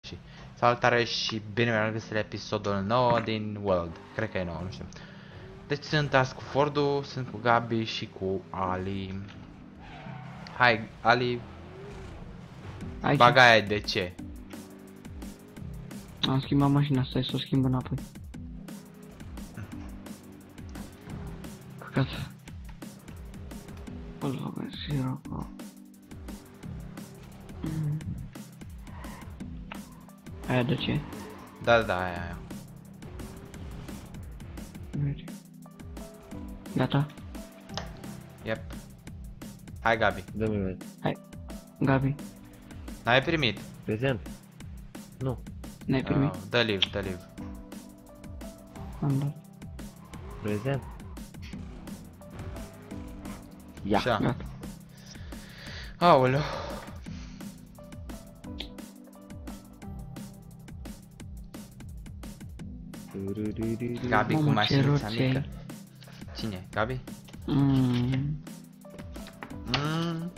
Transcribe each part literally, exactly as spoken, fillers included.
Gucci. Salutare și bine mi-am găsit la episodul nouă din World. Cred că e nouă, nu știu. Deci sunt azi cu Fordu, sunt cu Gabi și cu Ali. Hai, Ali, Aici. bagaia de ce? Am schimbat mașina, stai să o schimb înapoi. Căcat. Îl băgă și rocă. Aia de ce? Da, da, da, aia, aia. Merge. Gata? Yep. Hai, Gabi. Dă-mi mai. Hai. Gabi, N-ai primit? Prezent? Nu. n-ai primit? Oh, dă live, dă live. Am dat. Prezent? Ia. Așa. Gata. Aoleu. Gabi cu Mamă, ce mașinuța roți mică. ai. Cine? Gabi? Mm. Mm.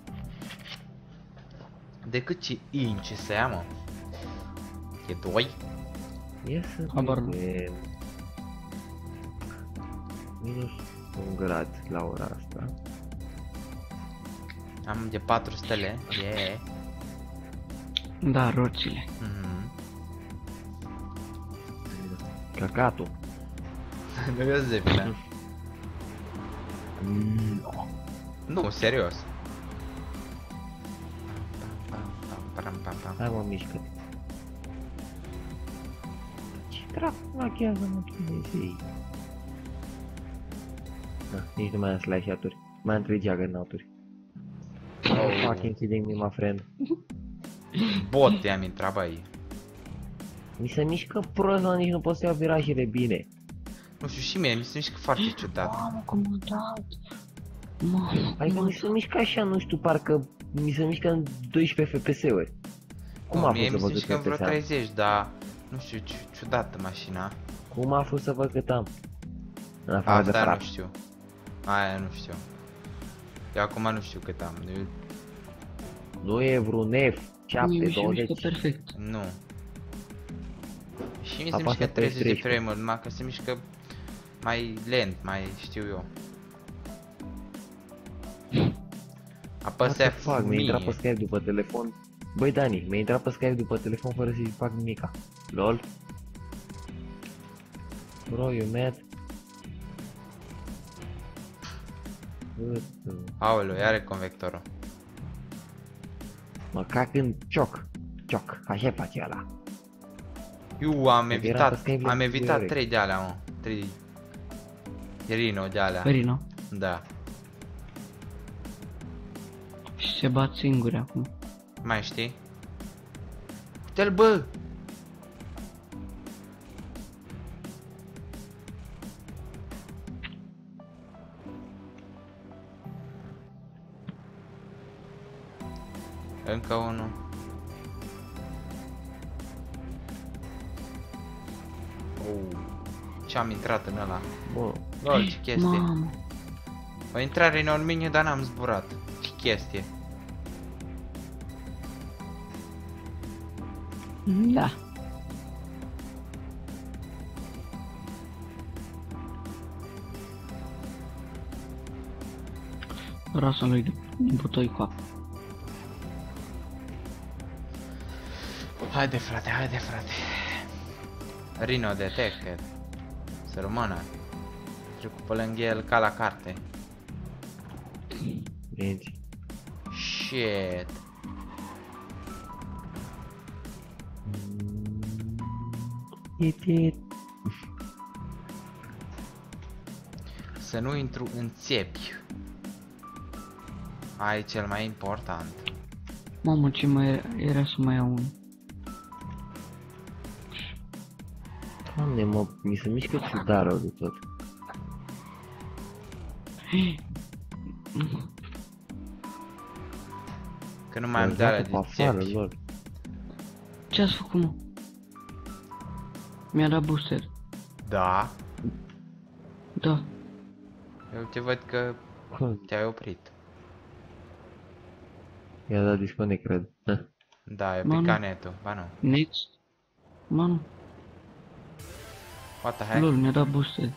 De câți inci să ia, mă? E doi? Ia să Habar nu. vedem. Minus un grad la ora asta. Am de patru stele. Yeah. Da, roțile. Mhm. Cacatul. Nu e zepile. Mm. Nu, serios. Pam, pam, pam, pam. Hai mă, mișcă. Ce dracu machează mă Chinezii? Da, nici nu mai am slash-aturi. Mai am trei juggernaut-uri. Oh, fucking kidding me, my friend. Bot i-am intrat, băi. Mi se mișcă prost, mă, nici nu pot să iau virajele bine. Nu știu, și mie mi se mișcă foarte ciudat. Mamă, cum m-a dat. Mamă, Adică cum mi se mișcă așa, nu știu, parcă mi se mișcă în doisprezece F P S-uri. Cum a Mie fost să mi se văd mișcă în cât vreo F P S am? treizeci, dar nu știu, ci- ciudată mașina. Cum a fost să văd cât am? În afară de Asta nu frap. știu. Aia nu știu. Eu acum nu știu cât am. Eu, Nu e vreun F, Mie șapte, mi se mișcă douăzeci. perfect. nu. Și mi se Apasă mișcă pe treizeci de treisprezece. frame-uri, numai că se mișcă mai lent, mai știu eu. Apăsea What the fuck, mi-a intrat pe mie. Skype după telefon. Băi Dani, mi-a intrat pe Skype după telefon fără să-i fac nimica. Lol. Bro, you mad? What the- Aoleu, iar convectorul. Mă cac în cioc. Cioc, așa face ăla. Eu am Era evitat, pe Skype am la evitat ore. trei de alea, mă. trei Rino de alea. Rino. Da. Și se bat singuri acum. Mai știi? Uite-l, bă! Încă unul. Oh, ce-am intrat în ăla. Bă, Lol, ce chestie. Mamă. O intrare în mine, dar n-am zburat. Ce chestie. Da. Vreau să lui butoi cu apă. Haide, frate, haide, frate. Rino detected. Să rămână. Trecut pe lângă el ca la carte. vezi. Shit. It, it. Să nu intru în țepi. Ai cel mai important. Mamă, ce mai era, era să mai iau unul. Doamne, mă, mi se mișcă ciudat rău de tot. Că nu mai am de alea de afară, țepi. lor. Ce ați făcut, mă? Mi-a dat booster. Da. Da. Eu te văd că Cum? te-ai oprit. I-a dat disconnect, cred. Da, e pe Manu. canetul. Ba nu. Next. Manu. What the heck? Lol, mi-a dat boosted.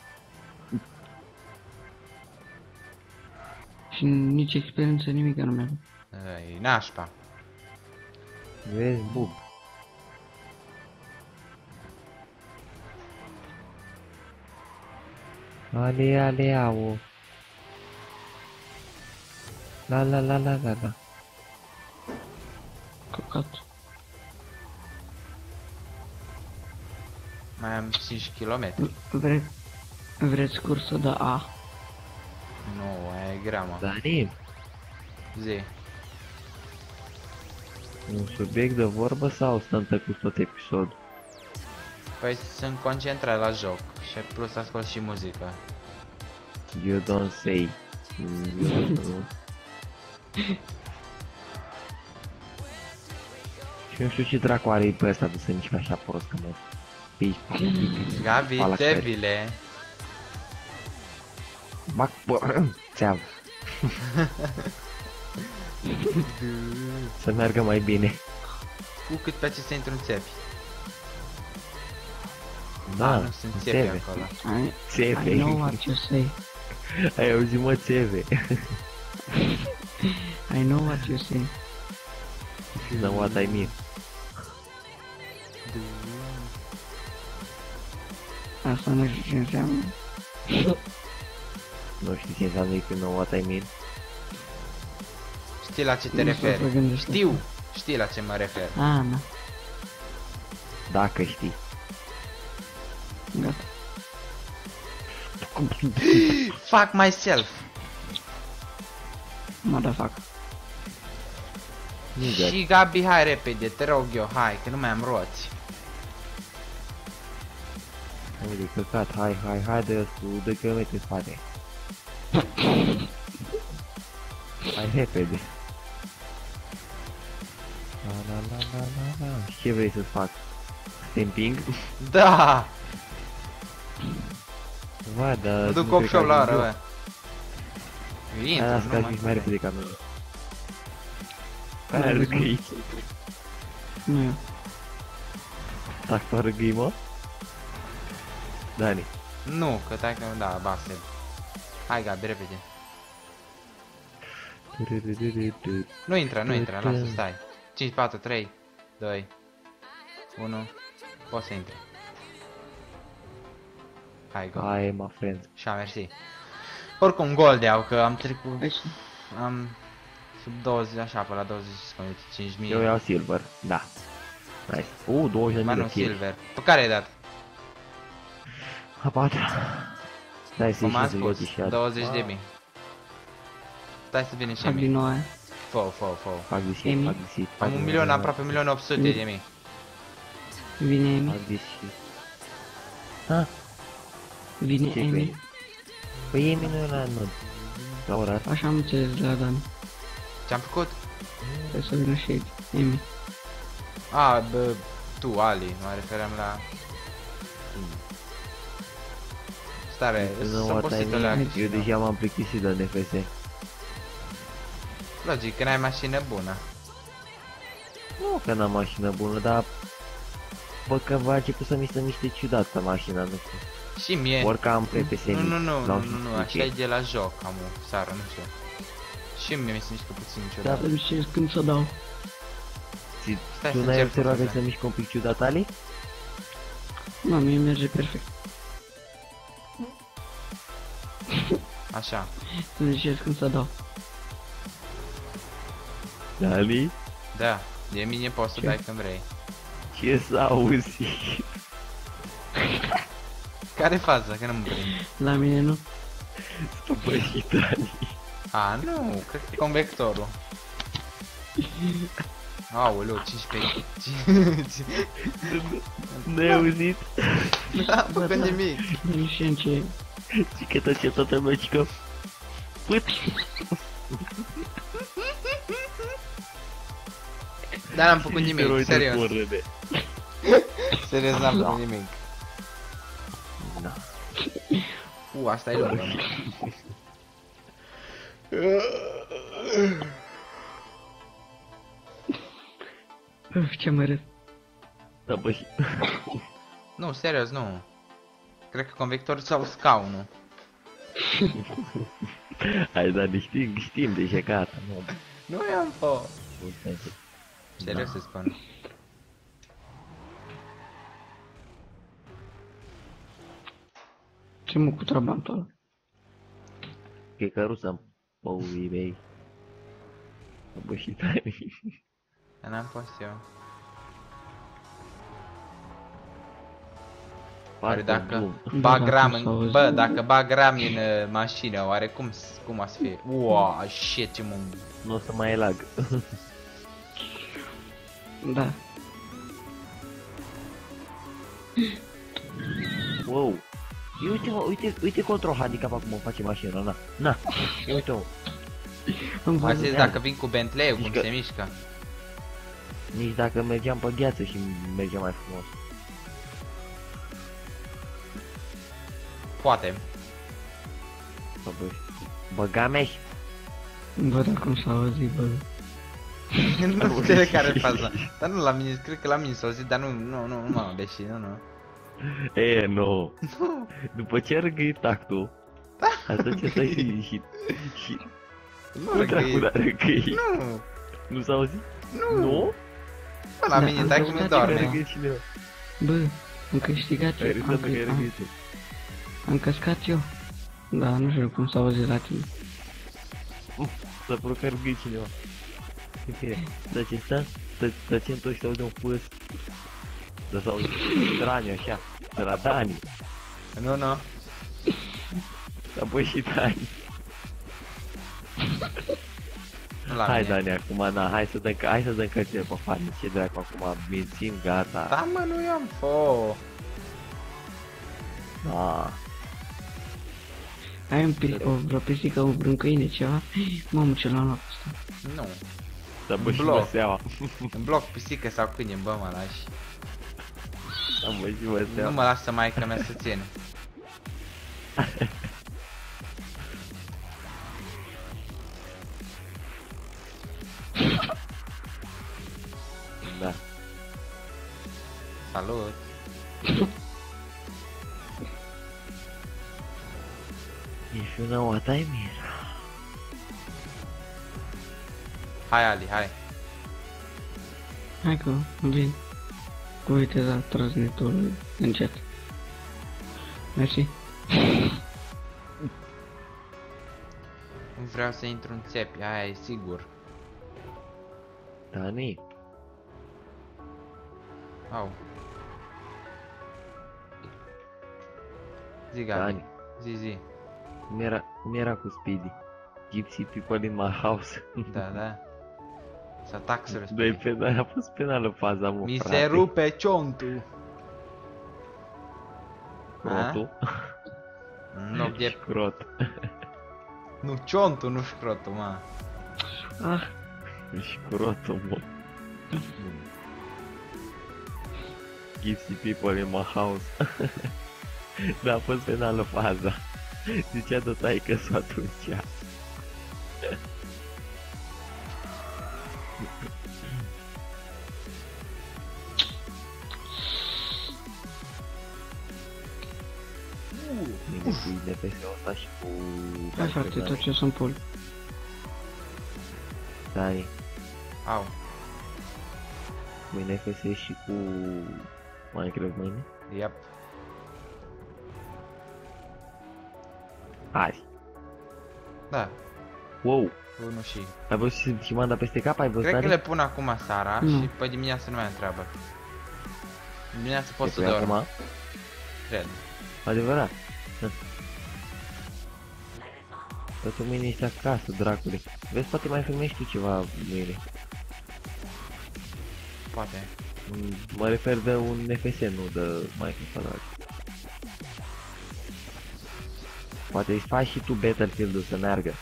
Și nici experiență, nimic nu mi-a dat. E nașpa. Vezi, bub. Ale, ale, au. La, la, la, la, la, la. Căcat. Mai am cinci kilometri. Vre... Vreți cursă de A? Nu, aia e grea, mă. Dani, Zi. un subiect de vorbă sau stăm tăcuți tot episodul? Păi sunt concentrat la joc și plus ascult și muzică. You don't say. You don't... Și nu știu ce dracu are pe ăsta de să mișcă așa prost, că mă... Pici, Gabi, Pala țevile. Bac, bă, țeavă. Să meargă mai bine. Cu cât pe ce să intru în țepi. Da, Ah, nu sunt țepi țeve. acolo. I, Țeve. I know what you say. Ai auzit, mă, țeve. I know what you say. You know what I mean. Asta nu știu ce înseamnă. Nu știi ce înseamnă you know what I mean? Știi la ce te Nu știu să referi? gândești. Știu, știi la ce mă refer. Ah, da. Dacă știi. Gata. Fuck myself. Motherfucker. Nigga. Și Gabi, hai repede, te rog eu, hai, că nu mai am roți. Hai de căcat, hai, hai, hai de ăstu, de kilometri în spate. Hai repede. La la la la la la. Și ce vrei să fac? Stamping? Da! Va, dar... Mă duc nu opt cred că la ajung oră, eu. bă. Hai, Intru, las că nu ajungi mai mai... repede ca mine. Care râgâi aici? Nu eu. Dacă râgâi, mă? Dani. Nu, că tai că da, base. Hai Gabi, repede. Nu intră, nu intră, lasă, stai. cinci, patru, trei, doi, unu, poți să intri. Hai, go. Hai, my friend. Și-a, mersi. Oricum, gol de au, că am trecut, Aici. am sub douăzeci, așa, pe la douăzeci și cinci mii. Eu iau silver, da. Nice. Uh, douăzeci de Ba mii nu, de kill. silver. Pe care ai dat? A patra. Stai să Cum am ieși să spus, și iad. douăzeci de mii. Stai să vină și Fac din mii. nou aia. Fă, fă, fă. Fac de Emi? shit, fac de shit. Am un milion, aproape un milion opt sute de mii. Vine Emi. Fac de shit. Ha? Vine Ce Emi. cu Păi Emi nu e la nod. La ora asta. Așa am înțeles la Dan. Ce-am făcut? Trebuie să vină și Emi. A, bă, tu, Ali, mă referam la... Stare, Nu sunt what I obosită la mean. Eu deja m-am plictisit de N F S. Logic, că n-ai mașină bună. Nu că n-am mașină bună, dar... Bă, că va început să mi se miște ciudată mașina, nu știu. Și mie... Orică am pe P S Nu, nu, nu, sau nu, știu nu, nu, ce. așa e de la joc, am o sară, nu știu. Și mie mi se mișcă puțin ciudat. Să-mi știți când să dau. Ți- Stai Tu să n-ai încerc observat că puțin. se mișcă un pic ciudat, Ali? Nu, mie merge perfect. Așa. Să-mi știți când să dau. Ali? Da, de mine poți să Ce? dai când vrei. Ce să auzi? Care faza? Că nu mă prind. La mine nu. Stăpășit, Ali. A, nu, cred că e convectorul. Aoleu, cincisprezece. N-ai auzit? N-am făcut nimic. Nu știu ce. Și că tot ce toată lumea zice că... Păt! Dar n-am făcut nimic, serios. Râde. Serios, n-am făcut nimic. Da. U, asta e lungă. Uf, ce mă râd. Da, bă, și... Nu, serios, nu. Cred că convectorul sau scaunul. Hai, dar știm, știm deja, gata, nu. Nu i-am fost. Serios Da. să spun. Ce mă cu trabantul ăla? Che căruța păurii mei. Bă, și tare. Dar n-am fost eu. Oare Parcă dacă glum. bag Da, ram cum în... s-a auzit. Bă, dacă bag ram în uh, mașină, oare cum, s- cum o să fie? Uaa, shit, ce mă... Nu o să mai e lag. Da. Wow. Ia uite, mă, uite, uite control handicap acum face mașina, na. Na. Ia uite, mă. Am Mai văzut. zis dacă vin cu Bentley-ul, cum Mișcă. se mișcă. Nici dacă mergeam pe gheață și mergeam mai frumos. Poate. Bă, bă, băga mea și... Bă, dar cum s-a auzit, bă. Nu știu care e faza. Dar nu la mine, cred că la mine s-a auzit, dar nu, nu, nu, nu m-am deși, nu, nu. E, nu. După ce răgâi tactul, asta ce stai și... și... și... Nu, Nu dracu, dar răgâi. Nu, Nu s-a auzit? nu. Nu? Bă, la Da, mine, am dai cum căutat nu și doarme. Răgâi cineva. Bă, am câștigat Ai eu. râsat Am, că că- ai am, răgâi tu. am căscat eu. Da, nu știu cum s-a auzit la tine. S-a părut că ai răgâi cineva. În fine, dar ce stă? Tăcem toți și se aude un pâs. Dar s-a auzit straniu așa, de la Dani. Nu, nu. S-a pus și Dani. Nu la Hai mine. Dani, acum, na, hai să dăm, hai să dăm cărțile pe față, ce dracu, acum mințim, gata. Da, mă, nu i-am fost. Da. Ai un pi- o, vreo pisică, o, vreun câine, ceva? Mamă, ce l-am luat asta. Nu. S-a pus și Bloc. măseaua. În bloc pisică sau câine, bă, mă lași. S-a pus și Nu măseaua. mă lasă maica mea să țin. Da. Salut. If you know what I mean. Hai, Ali, hai. Hai că vin. Cu viteza trăznitorului încet. Mersi. Nu vreau să intru în țepi, aia e sigur. Dani, Au. Zi, Gabi. Dani, Zi, zi. cum era, cum era cu Speedy? Gypsy people in my house. Da, da. Să atac să Doi răspund. penal, a fost penală faza, mă, Mi frate. se rupe ciontul. Crotul. În loc de... Crot. Nu, ciontul, nu șcrotul, mă. Ah, Și crotul, mă. Gypsy people in my house. Da, a fost penală faza. Zicea de taică-s atunci. Bine cu I N P S-ul ăsta și cu... hai frate, tot ce sunt poli. Dani, Au. cu I N F S și cu Minecraft mâine? Yep. Azi. Da. Wow! Unul și... Ai văzut și, și m-am dat peste cap? Ai văzut, Cred că Dani? le pun acum seara Nu. și pe dimineață nu mai am treabă. Dimineața pot Le să pui dorm, acum? cred. Adevărat. Toată mâine ești acasă, dracule. Vezi, poate mai filmești tu ceva mâine. Poate. Mm, Mă refer de un F S, nu de Minecraft. Poate îți faci și tu Battlefield-ul să meargă.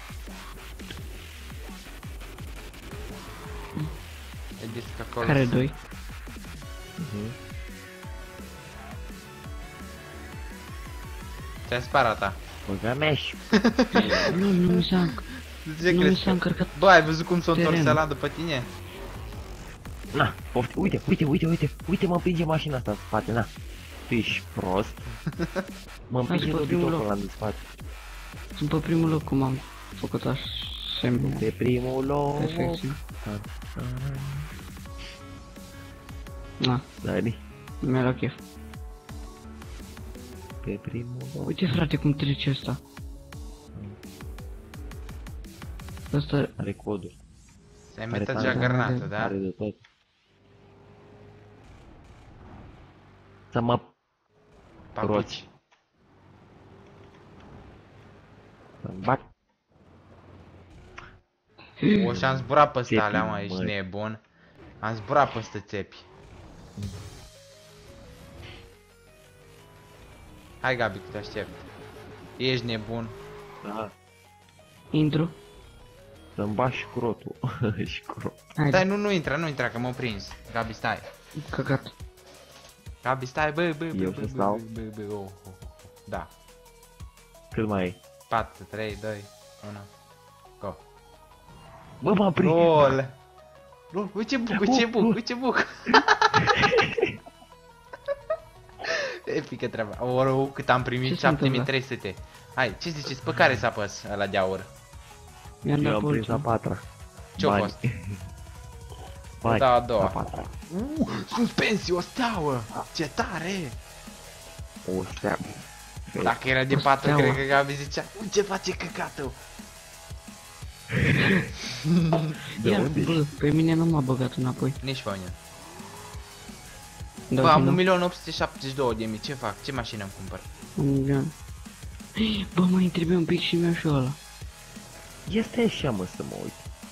E zis că acolo... Care doi? Mhm. Ți-ai sparat ta. Băga mea și... Nu, nu mi s-a, De ce nu mi crezi s-a că... încărcat. Bă, ai văzut cum s-a întors terenul. ăla după tine? Na, pofti, uite, uite, uite, uite, uite, mă împinge mașina asta în spate, na. Tu ești prost. Mă împinge Hai, pe primul dobitocul loc. ăla în spate. Sunt pe primul loc cum am făcut așa semnul. Pe primul loc. Efectiv. Da, da, Na, Dani, mi-a luat chef. pe primul loc. Uite frate cum trece ăsta. Ăsta, Are coduri, Se Are mete tare, granată, da? are de tot. Să mă Papuci. să-mi bag. O, și-am zburat peste Țepi, alea, mă, ești măi. nebun. Am zburat peste țepi. Hai, Gabi, că te aștept. Ești nebun. Da. intru. Să-mi bagi șcrotul. Șcrot. Hai, Stai, nu, nu intra, nu intra, că m-am prins. Gabi, stai. căcat. Gabi, stai, bă, bă, bă, Eu bă, să bă, stau? bă, bă, bă, oh, oh, oh. Da. Cât mai e? patru, trei, doi, unu. Go. Bă, m-am prins. Lol. Lol, uite ce buc, uite ce buc, uite ce buc. Epică treaba. Oro, cât am Ce primit, se șapte mii întâmplă? trei sute. Hai, ce ziceți, pe care să apăs ăla de aur? Mi-am Eu dat am prins a polcul. patra. Ce-o Bani. fost? Bani. Da, a doua. A patra. Uh, suspensie, o steauă! Ce tare! O steagă. Dacă era de O patru, steauă. cred că Gabi zicea, "Ui, ce face căcatul?" De Ia, unde bă, pe mine nu m-a băgat înapoi. Nici pe mine. Da, Bă, am vino. un milion opt sute șaptezeci și două de mii, ce fac? Ce mașină îmi cumpăr? Un milion. Bă, mai îmi trebuie un pic și mi-au și ăla. Este așa, mă, să mă uit.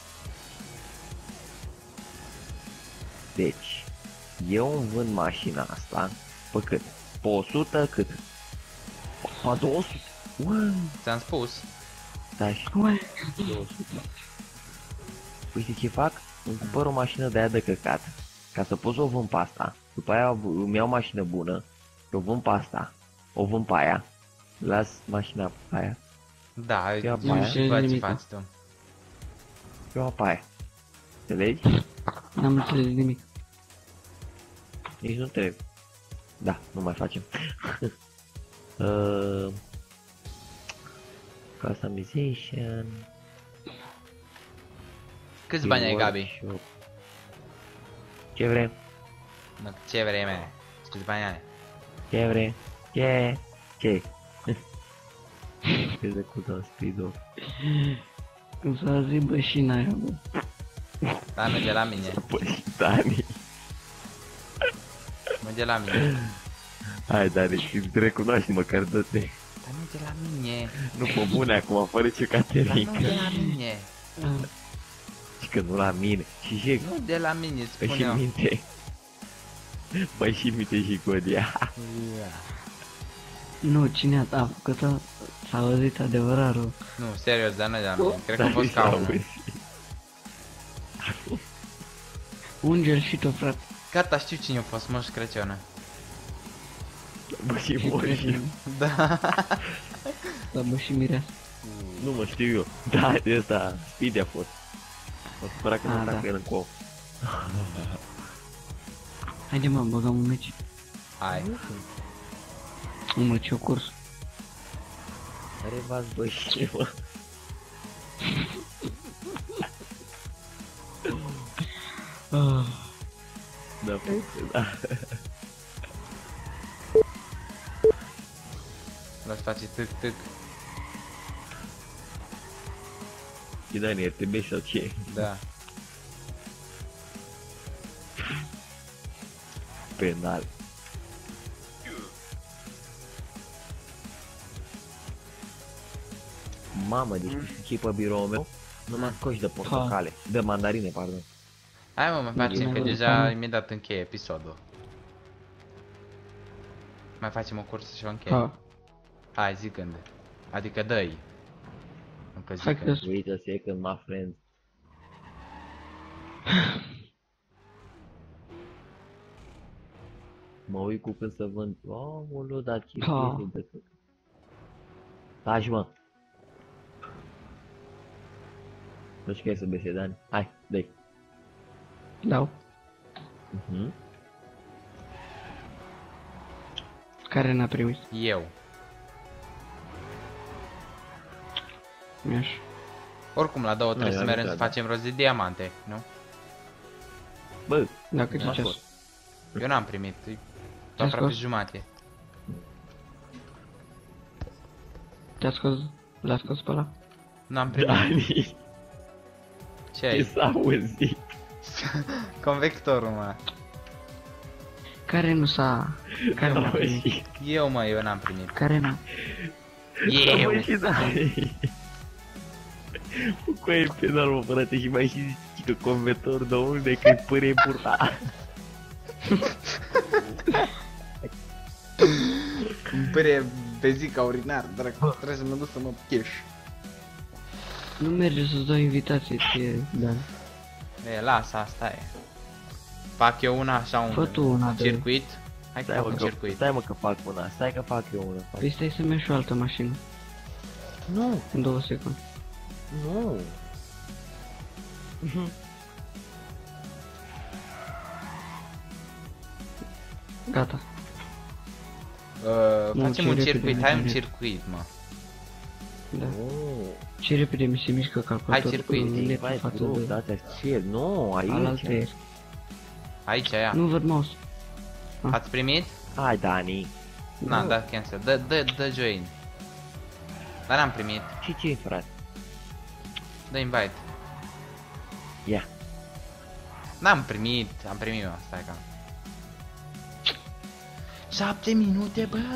Deci, eu îmi vând mașina asta pe cât? Pe o sută cât? Pe două sute? Uai, Ți-am spus? da, și Uai, două sute. Uite ce fac? Îmi cumpăr o mașină de aia de căcat, ca să pot să o vând pe asta. După aia îmi iau mașină bună, o vând pe asta, o vând pe aia, las mașina pe aia, Da, Ia eu baia. știu ce Nimic. faci tu. eu pe aia. Înțelegi? n-am înțeles nimic. Nici nu trebuie. Da, nu mai facem. uh, customization. Câți bani ai, Gabi? workshop. Ce vrei? Nu, ce vreme? Câți bani ai? Ce vrei? Ce? Ce? Ce de cu dau speed-ul? Cum s-a zis bășina aia, bă. Da, merge la mine. Păi, Dani. Merge la mine. Hai, Dani, îți recunoaști măcar dă-te. Dar merge la mine. Nu pe bune acum, fără ce Dar nu Caterinca. de la mine. Și că nu la mine. Și ce? Nu de la mine, îți Păi spun și eu. minte. Păi și minte și Godia. Nu, cine a făcut-o? S-a auzit adevărat rău. Nu, serios, dar nu de la mine. Cred că a fost s-a ca unul. auzit. Unge-l și tu, frate. Gata, știu cine a fost Moș Crăciun. Bă, și moși. Da. La bă și mireasă. Nu mă știu eu. Da, de ăsta, Speedy a fost. Mă supăra că A, nu da. atacă el în cou. Haide mă, băgăm un meci. Hai. Un meci, o curs. Care v-ați bă și mă. Ah, Da, frate, da. L-aș face tâc, tâc. Și Dani, R T B sau ce? Da. Penal. Mamă, deci tu știi pe biroul meu? Numai coși de portocale. De mandarine, pardon. Hai mă, mai facem, că Bine, deja bine. imediat încheie episodul. Mai facem o cursă și o încheie. ha. Hai, zicând. Adică dă-i. Încă Hai zicând. că- Wait a second, my friend. Mă uit cu când să vând. Aoleu, dar ce Ha. piese de tot. Taci, mă. Nu știu că e să bese, Dani. Hai, dă-i. Dau. Mhm. Care n-a primit? Eu. Mi-aș. Oricum, la două trebuie eu să am merem să uitat, facem rost de diamante, nu? Bă, Dacă ce m-a ceas? scos. Eu n-am primit, e Ce-a aproape scos? jumate. Te-a scos? L-a scos pe ăla? N-am primit. Dani, Ce ce ai? s-a auzit? Convectorul, mă. Care nu s-a... Care n-a primit? Auzit. Eu, mă, eu n-am primit. Care n-a? Da, Eu! mă, și Dani. Cu aia penal, mă, frate, și mai și zici că convertor de unde, că-i pâre burta. Îmi pare bezica urinar, dracu, trebuie să mă duc să mă cheș. Nu merge să-ți dau invitație ție, Dan. E, lasă, asta e. Fac eu una așa, un Fă tu una de... circuit. Hai că Stai fac mă, un că, circuit. stai mă că fac una, stai că fac eu una. Fac. Păi stai să mergi și o altă mașină. Nu, În două secunde. nu. Gata. Uh, Nu, facem ce un repede circuit, hai un mergem. circuit, mă. Da. Nu. Ce repede mi se mișcă calculatorul. circuit. cu netul Vai, față bro, de dați ce? Nu, aici. alaltă ieri. Aici, ia. Nu văd mouse. Ați primit? Hai, Dani. Na, da, cancel. Dă, dă, dă join. Dar n-am primit. Și ce, frate? Dă invite. Ia. N-am primit, am primit eu, stai ca. Șapte minute, bă!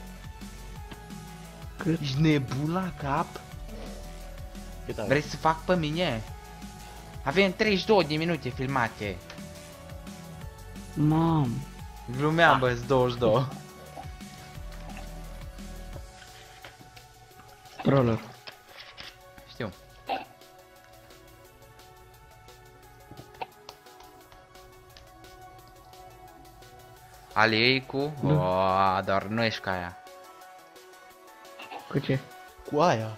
Cât? Ești nebun la cap? Cât ai? Vrei să fac pe mine? Avem treizeci și două de minute filmate. Mam. Glumeam, bă, douăzeci și doi. Prolog. Știu. Ali ei cu... Da. O, dar nu ești ca aia. Cu ce? Cu aia.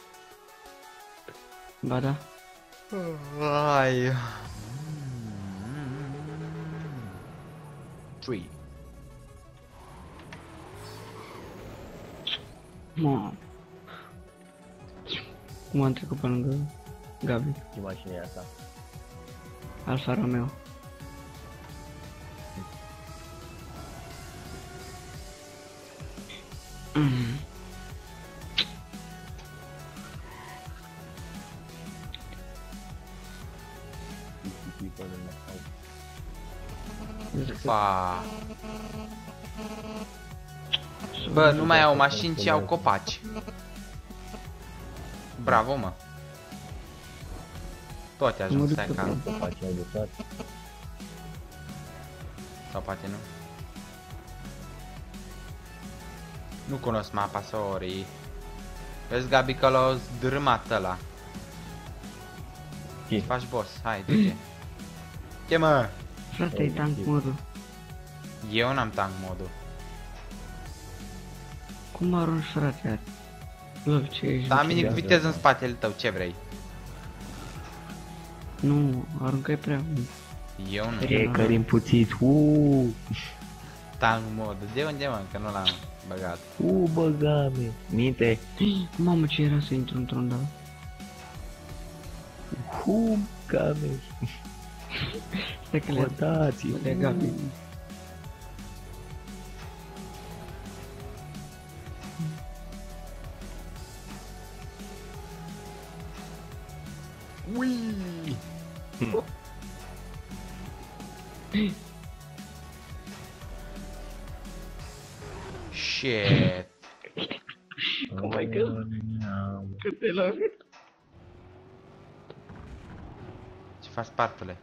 Ba da. Ai. Tree. Mam. Cum am trecut pe lângă Gabi? Ce mașină e asta? Alfa Romeo. Mm. Fa. Bă, nu mai au mașini, ci au copaci. Bravo, mă. Toate ajung, stai ca. Faci ai de tot. Sau poate nu. Nu cunosc mapa, sorry. Vezi, Gabi, că l-au zdrâmat ăla. Ce? Faci boss, hai, du-te. Ce, mă? Frate, e tank modul. Eu n-am tank modul. Cum arunci, frate? Lol, ce ești? Da, mini da, viteză da. în spatele tău, ce vrei? Nu, aruncai prea mult. Eu nu. E, Cărin puțit, uuu, Tank modul. De unde, mă? Că nu l-am băgat. uuu, băgame. Minte, Mamă, ce era să intru într-un dau? uuu, băgame. Stai că le Cotați, le Gabi. Ui! Shit. Oh my god. Cât te la... Ce faci, spartule?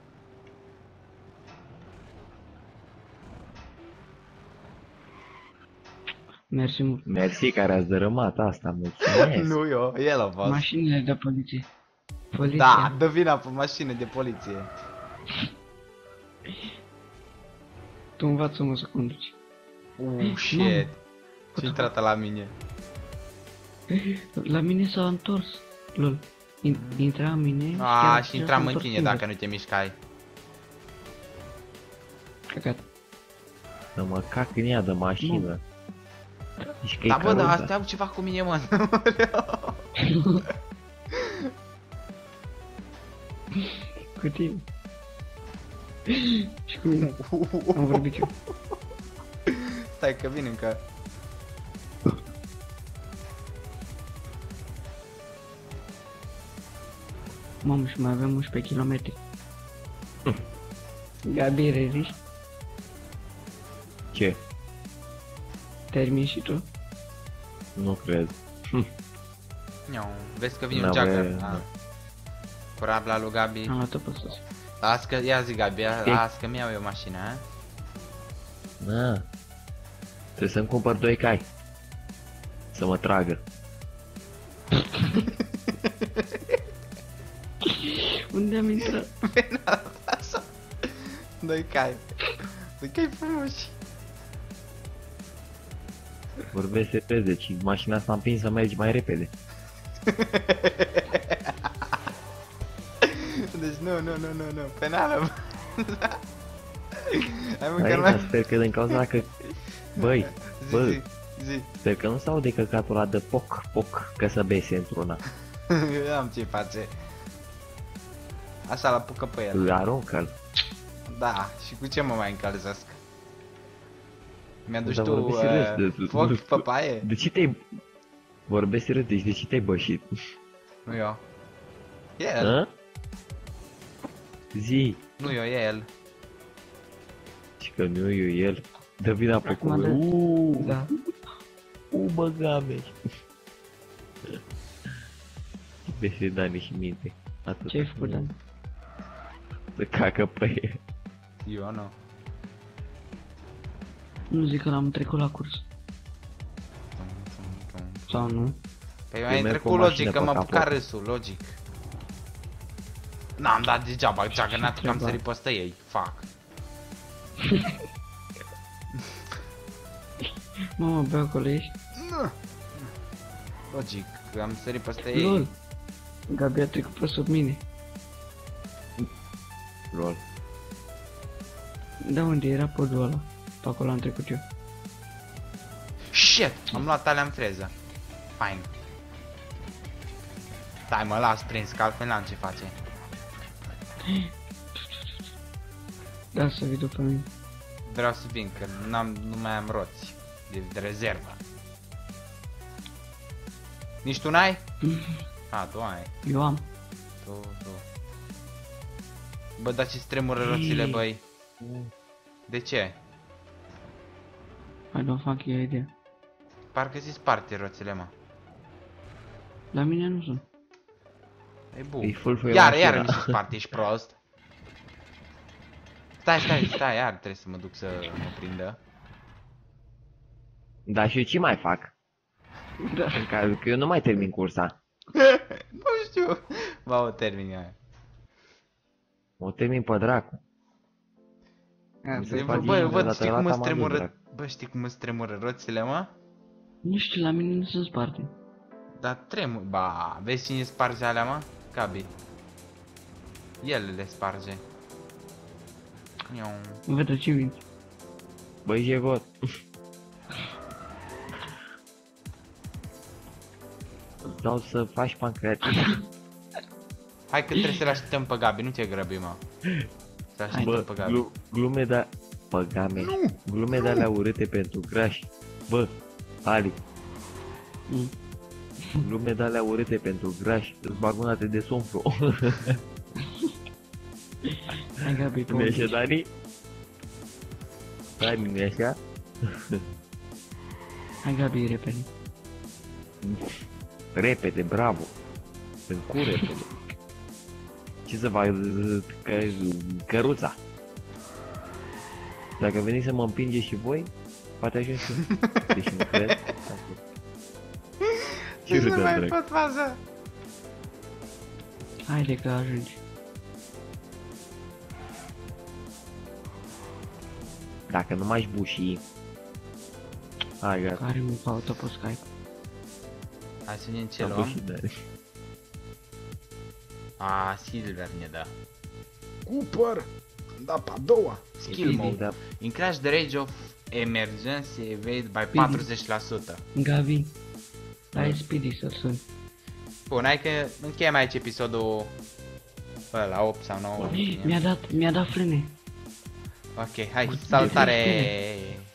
Mersi mult. Mersi care ați dărâmat asta, mulțumesc. Nu eu, el a fost. Mașinile de poliție. Poliția. Da, dă vina pe mașină de poliție. Tu învață-mă să conduci. Uh, shit. Ce intrată la mine. La mine s-a întors. Lol. In- intra în mine. A, chiar- și chiar intram s-a în întors tine invers. dacă nu te mișcai. Căcat. Să mă cac în ea de mașină. Deci că Da, e bă, dar caruza. astea au ceva cu mine, mă. Cu tine. Și cu mine. Am vorbit eu. Stai că vin încă. Mamă, și mai avem unsprezece kilometri. Gabi, reziști? Ce? Termin și tu? Nu cred. Iau, vezi că vine un N-avea- Jagger. Ah. Corabla lui Gabi. Am luat-o pe sus. Las că, ia zi Gabi, ia- Ce? las că mi-au eu mașina, a? Na. Trebuie să-mi cumpăr doi cai. Să mă tragă. Unde am intrat? Așa. Doi cai. Doi cai frumoși. Vorbesc repede, ci mașina asta am prins să mergi mai repede. Deci nu, nu, nu, nu, nu, penală, bă. Hai măcar Hai, dar mai... sper că din cauza că... Băi, Zi, bă. zi, zi. sper că nu s-au de căcatul ăla de poc, poc, că să bese într-una. Eu am ce face. Așa, la pucă pe el. Îl aruncă-l. Da, și cu ce mă mai încălzesc? Mi-aduci Dar tu vorbesc serios, uh, de- foc pe paie? De ce te-ai... Vorbesc serios, deci de ce te-ai bășit? Nu eu. E el. Hă? Zi. Nu eu, e el. Și că nu eu el. Dă vina pe Acum cuvânt. de- Uuuu. Da. U, băgame. Bese Dani și minte. Atât. Ce-ai făcut, Dan? Să cacă pe el. Eu nu. Nu zic că l-am trecut la curs. Sau nu? Păi Eu mai merg trecut cu o logic, mașină că pe m-a capot. apucat râsul, logic. N-am dat degeaba, Juggernaut, că am Ceva. sărit pe ăsta ei. Fuck. Mamă, bă, acolo ești? Nu. Logic, că am sărit pe ăsta ei. LOL. Gabi a trecut pe sub mine. Lol. Da, unde era podul ăla? Pe acolo am trecut eu. Shit! Am luat alea în freză. Fine. Stai, mă las prins, că altfel n-am ce face. Da, să vii după mine. Vreau să vin, că n-am, nu mai am roți de, de rezervă. Nici tu n-ai? A, tu ai. Eu am. Tu, tu. Bă, dar ce tremură roțile, băi. De ce? I don't fuck you idea. Parcă zi sparte roțile, mă. La mine nu sunt. E E bun. full fă Iar, iar mi se sparte, ești prost. Stai, stai, stai, iar trebuie să mă duc să mă prindă. Dar și eu ce mai fac? Da. În cazul că eu nu mai termin cursa. Nu știu. Ba, o termin aia. O termin pe dracu. A, Mi se bă, Bă, face bă, și bă, de știi data cum la îți tamadul, tremură... dracu. Bă, știi cum îți tremură roțile, mă? Nu știu, la mine nu sunt sparte. Dar tremur... Ba, vezi cine sparge alea, mă? Gabi. El le sparge. Iau. Văd ce minți. Băi, Jegot. Îți dau să faci pancreatit. Hai că trebuie să-l așteptăm pe Gabi, nu te grăbi, mă. Să așteptăm Bă, pe Gabi. glu glume de... Păgame. Glume de alea urâte pentru grași. Bă, Ali. Mm. Glume de alea urâte pentru grași. Îți bag una de somfru. Hai, Gabi, pe Nu-i unde așa, ești? Dani? Dani, nu-i așa? Hai, Gabi, repede. Repede, bravo. În cu repede. Ce să fac? Că, căruța. Dacă veniți să mă împinge și voi, poate ajung și eu. Deci nu cred. Ce Deci nu râdă, mai drag. pot faza. Haide că ajungi. Dacă nu m-aș buși... Hai, gata. Care mă caută pe Skype. Hai să vedem ce Am luăm. bușit, Dani. A, Silver ne dă. Cooper! am dat pe a doua. Skill Speedy. mode. Increase the range of emergency evade by patruzeci la sută. Gabi, hai Speedy să sun. Bun, hai că încheiem aici episodul ăla, opt sau nouă. Mi-a dat, mi-a dat frâne. Ok, hai, Cu- de salutare! frâne.